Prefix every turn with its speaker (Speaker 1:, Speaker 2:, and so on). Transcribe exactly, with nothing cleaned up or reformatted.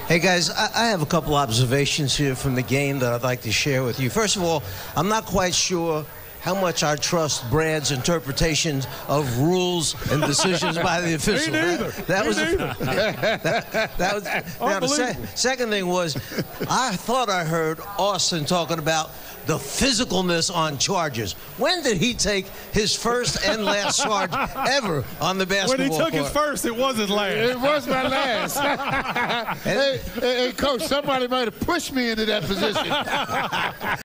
Speaker 1: Hey, guys, I, I have a couple observations here from the game that I'd like to share with you. First of all, I'm not quite sure how much I trust Brad's interpretations of rules and decisions by the official.
Speaker 2: Me neither.
Speaker 1: That, that
Speaker 2: Me
Speaker 1: was
Speaker 2: neither.
Speaker 1: that, that was. Now the se second thing was, I thought I heard Austin talking about the physicalness on charges. When did he take his first and last charge ever on the basketball court?
Speaker 2: When he took
Speaker 1: court?
Speaker 2: his first, it wasn't last.
Speaker 3: It was my last. hey, hey, hey, Coach, somebody might have pushed me into that position.